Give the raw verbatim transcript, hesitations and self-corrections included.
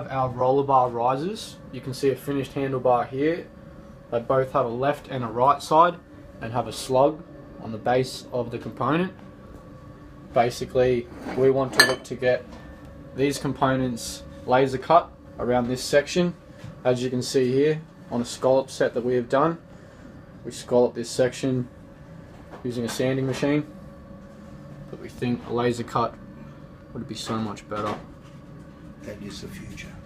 have our roller bar risers. You can see a finished handlebar here. They both have a left and a right side and have a slug on the base of the component. Basically, we want to look to get these components laser cut around this section. As you can see here on a scallop set that we have done, we scallop this section using a sanding machine, but we think a laser cut would be so much better. That is the future.